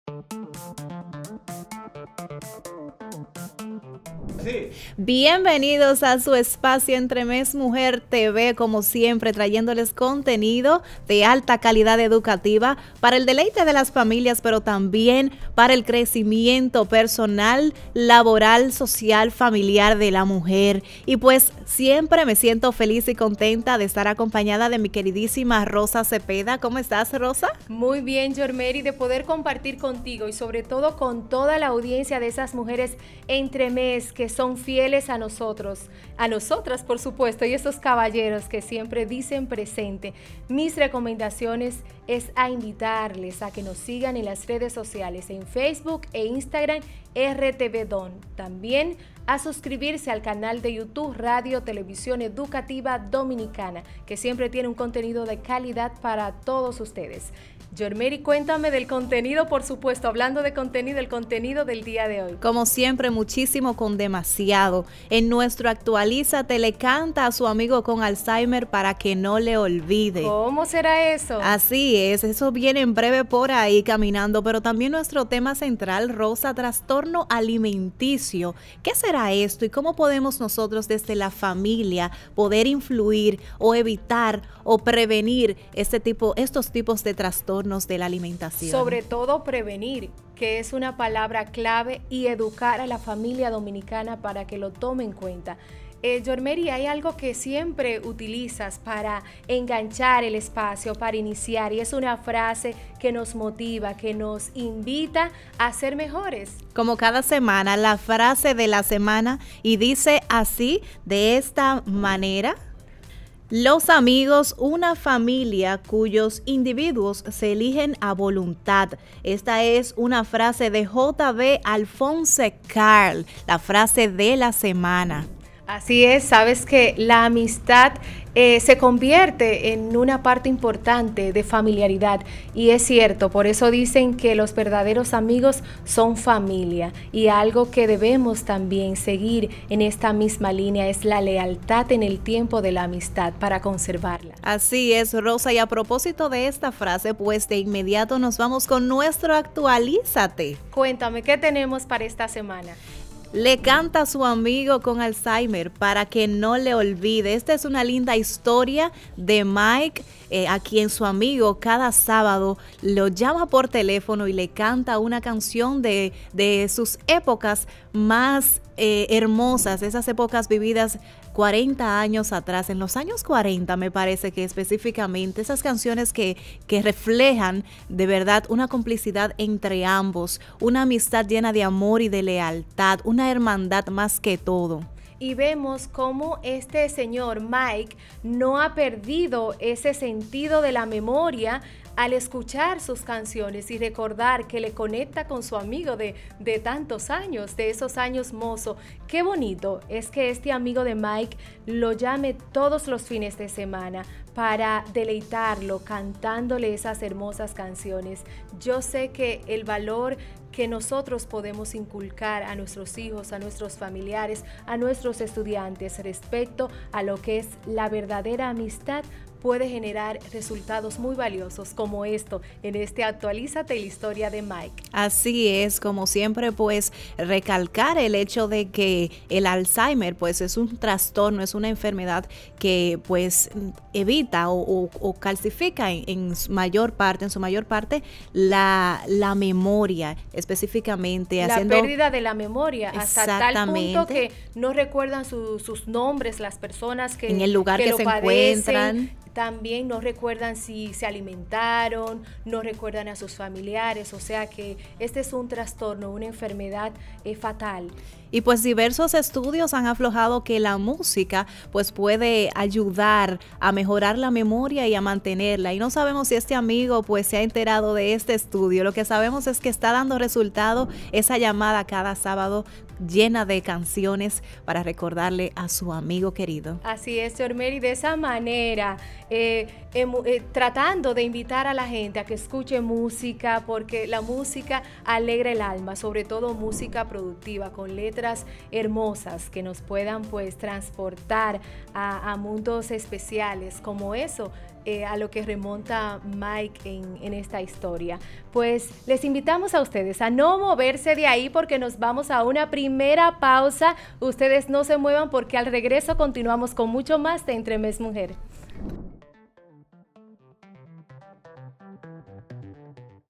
Sí. Bienvenidos a su espacio Entremés Mujer TV, como siempre trayéndoles contenido de alta calidad educativa para el deleite de las familias, pero también para el crecimiento personal, laboral, social, familiar de la mujer. Y pues siempre me siento feliz y contenta de estar acompañada de mi queridísima Rosa Cepeda. ¿Cómo estás, Rosa? Muy bien, Yormeri, de poder compartir contigo y sobre todo con toda la audiencia de esas mujeres entremés que son fieles a nosotros, a nosotras por supuesto, y esos caballeros que siempre dicen presente. Mis recomendaciones es a invitarles a que nos sigan en las redes sociales, en Facebook e Instagram, RTV Don. También a suscribirse al canal de YouTube Radio Televisión Educativa Dominicana, que siempre tiene un contenido de calidad para todos ustedes. Yormeri, cuéntame del contenido, por supuesto, hablando de contenido, el contenido del día de hoy. Como siempre, muchísimo con demasiado. En nuestro Actualízate le canta a su amigo con Alzheimer para que no le olvide. ¿Cómo será eso? Así es, eso viene en breve por ahí caminando, pero también nuestro tema central, Rosa, trastorno alimenticio. ¿Qué será esto y cómo podemos nosotros desde la familia poder influir o evitar o prevenir estos tipos de trastornos de la alimentación? Sobre todo prevenir, que es una palabra clave, y educar a la familia dominicana para que lo tome en cuenta. Yormeri, hay algo que siempre utilizas para enganchar el espacio, para iniciar, y es una frase que nos motiva, que nos invita a ser mejores. Como cada semana, la frase de la semana, y dice así, de esta manera: los amigos, una familia cuyos individuos se eligen a voluntad. Esta es una frase de J.B. Alphonse Carl, la frase de la semana. Así es, sabes que la amistad se convierte en una parte importante de familiaridad, y es cierto, por eso dicen que los verdaderos amigos son familia, y algo que debemos también seguir en esta misma línea es la lealtad en el tiempo de la amistad para conservarla. Así es, Rosa, y a propósito de esta frase, pues de inmediato nos vamos con nuestro Actualízate. Cuéntame, ¿qué tenemos para esta semana? Le canta a su amigo con Alzheimer para que no le olvide. Esta es una linda historia de Mike, a quien su amigo cada sábado lo llama por teléfono y le canta una canción de sus épocas más hermosas, esas épocas vividas 40 años atrás, en los años 40 me parece que específicamente, esas canciones que reflejan de verdad una complicidad entre ambos, una amistad llena de amor y de lealtad, una hermandad más que todo. Y vemos cómo este señor Mike no ha perdido ese sentido de la memoria al escuchar sus canciones y recordar que le conecta con su amigo de tantos años, de esos años mozo. Qué bonito es que este amigo de Mike lo llame todos los fines de semana para deleitarlo cantándole esas hermosas canciones. Yo sé que el valor que nosotros podemos inculcar a nuestros hijos, a nuestros familiares, a nuestros estudiantes respecto a lo que es la verdadera amistad puede generar resultados muy valiosos como esto en este Actualízate, la historia de Mike. Así es, como siempre, pues recalcar el hecho de que el Alzheimer pues es un trastorno, es una enfermedad que pues evita o calcifica en su mayor parte la memoria, específicamente la haciendo pérdida de la memoria hasta tal punto que no recuerdan sus nombres, las personas que en el lugar que se encuentran. También no recuerdan si se alimentaron, no recuerdan a sus familiares, o sea que este es un trastorno, una enfermedad fatal. Y pues diversos estudios han aflojado que la música pues puede ayudar a mejorar la memoria y a mantenerla. Y no sabemos si este amigo pues se ha enterado de este estudio. Lo que sabemos es que está dando resultado esa llamada cada sábado llena de canciones para recordarle a su amigo querido. Así es, Yormeri, de esa manera, tratando de invitar a la gente a que escuche música, porque la música alegra el alma, sobre todo música productiva, con letras hermosas que nos puedan pues transportar a mundos especiales como eso. a lo que remonta Mike en esta historia. Pues les invitamos a ustedes a no moverse de ahí porque nos vamos a una primera pausa. Ustedes no se muevan porque al regreso continuamos con mucho más de Entre Mes Mujer.